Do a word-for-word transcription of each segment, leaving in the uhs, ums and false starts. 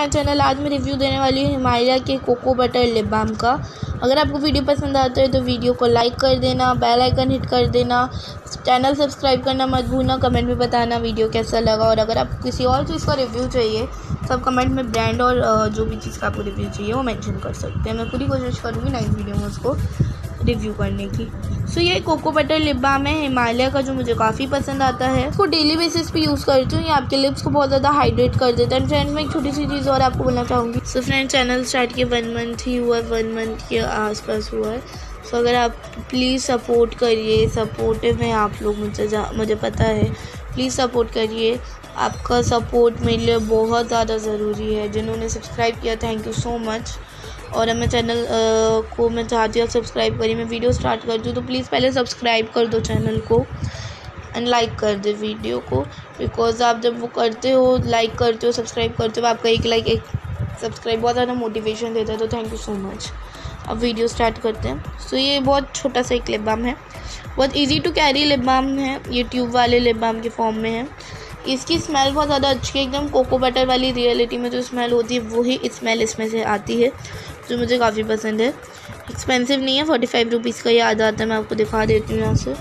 My channel. आज मैं review देने वाली हूँ हिमालय के कोको बटर लिप बाम का। अगर आपको वीडियो पसंद आता है तो वीडियो को लाइक कर देना, बेल आइकन हिट कर देना, चैनल सब्सक्राइब करना मत भूलना, कमेंट में बताना वीडियो कैसा लगा। और अगर आपको किसी और चीज़ का रिव्यू चाहिए तो आप कमेंट में ब्रांड और जो भी चीज़ का आपको रिव्यू चाहिए वो मेंशन कर सकते हैं। मैं पूरी कोशिश करूँगी नेक्स्ट वीडियो में उसको रिव्यू करने की। सो so, ये कोको बटर लिप बाम है हिमालय का, जो मुझे काफ़ी पसंद आता है। इसको डेली बेसिस पे यूज़ करती हूँ। ये आपके लिप्स को बहुत ज़्यादा हाइड्रेट कर देता है। फ्रेंड्स, मैं एक छोटी सी चीज़ और आपको बोलना चाहूँगी। सो फ्रेंड्स, चैनल स्टार्ट किए वन मंथ ही हुआ है, वन मंथ के आसपास हुआ है। सो so, अगर आप प्लीज़ सपोर्ट करिए, सपोर्टिव हैं आप लोग, मुझे मुझे पता है। प्लीज़ सपोर्ट करिए, आपका सपोर्ट मेरे लिए बहुत ज़्यादा ज़रूरी है। जिन्होंने सब्सक्राइब किया थैंक यू सो मच। और मैं चैनल को मैं चाहती हूँ सब्सक्राइब करिए। मैं वीडियो स्टार्ट कर दूँ तो प्लीज़ पहले सब्सक्राइब कर दो चैनल को एंड लाइक कर दे वीडियो को, बिकॉज़ आप जब वो करते हो, लाइक करते हो, सब्सक्राइब करते हो, आपका एक लाइक एक सब्सक्राइब बहुत ज़्यादा मोटिवेशन देता है। तो थैंक यू सो मच। अब वीडियो स्टार्ट करते हैं। सो ये बहुत छोटा सा एक लिप बाम है, बहुत easy to carry lip balm है। ये ट्यूब वाले लिप बाम के फॉर्म में है। इसकी स्मेल बहुत ज़्यादा अच्छी है, एकदम कोको बटर वाली रियलिटी में जो स्मेल होती है वही स्मेल इसमें से आती है, जो मुझे काफ़ी पसंद है। एक्सपेंसिव नहीं है, फोर्टी फाइव रुपीज़ का ये आ जाता है। मैं आपको दिखा देती हूँ यहाँ से,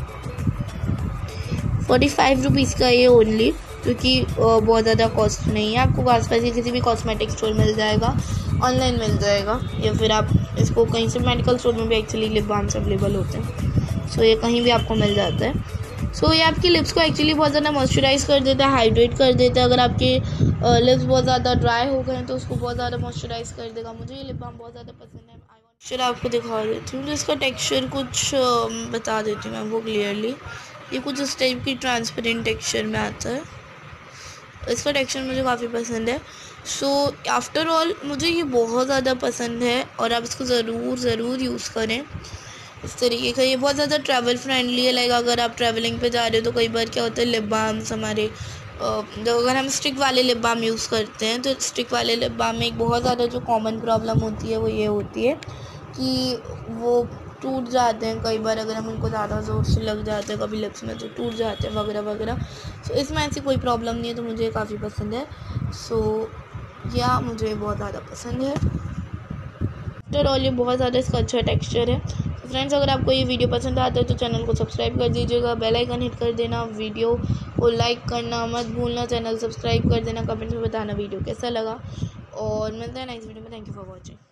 फोर्टी फाइव रुपीज़ का ये ओनली, क्योंकि बहुत ज़्यादा कॉस्ट नहीं है। आपको आसपास ही किसी भी कॉस्मेटिक स्टोर मिल जाएगा, ऑनलाइन मिल जाएगा, या फिर आप इसको कहीं से, मेडिकल स्टोर में भी एक्चुअली लिप बाम्स अवेलेबल होते हैं। सो ये कहीं भी आपको मिल जाता है। सो so, ये आपकी लिप्स को एक्चुअली बहुत ज़्यादा मॉइस्चराइज कर देता है, हाइड्रेट कर देता है। अगर आपके लिप्स बहुत ज़्यादा ड्राई हो गए हैं तो उसको बहुत ज़्यादा मॉइस्चराइज कर देगा। मुझे ये लिप बाम बहुत ज़्यादा पसंद है। टेक्सचर आपको दिखा देती हूँ, तो इसका टेक्सचर कुछ बता देती हूँ मैं आपको क्लियरली। ये कुछ इस टाइप की ट्रांसपेरेंट टेक्सचर में आता है। इसका टेक्सचर मुझे काफ़ी पसंद है। सो आफ्टर ऑल मुझे ये बहुत ज़्यादा पसंद है और आप इसको ज़रूर ज़रूर यूज़ करें इस तरीके का। ये बहुत ज़्यादा ट्रैवल फ्रेंडली है। लाइक अगर आप ट्रैवलिंग पे जा रहे हो तो कई बार क्या होता है, लिप बाम्स हमारे जो अगर हम स्टिक वाले लिप बाम यूज़ करते हैं तो स्टिक वाले लिप बाम में एक बहुत ज़्यादा जो कॉमन प्रॉब्लम होती है वो ये होती है कि वो टूट जाते हैं कई बार। अगर हम उनको ज़्यादा ज़ोर से लग जाते हैं कभी लिप्स में तो टूट जाते हैं वगैरह वगैरह। सो इसमें ऐसी कोई प्रॉब्लम नहीं है, तो मुझे काफ़ी पसंद है। सो या मुझे बहुत ज़्यादा पसंद है। आफ्टर ऑल ये बहुत ज़्यादा इसका अच्छा टेक्सचर है। फ्रेंड्स, अगर आपको ये वीडियो पसंद आता है तो चैनल को सब्सक्राइब कर दीजिएगा, बेल आइकन हिट कर देना, वीडियो को लाइक करना मत भूलना, चैनल सब्सक्राइब कर देना, कमेंट में बताना वीडियो कैसा लगा। और मिलते हैं नेक्स्ट वीडियो में। Thank you for watching.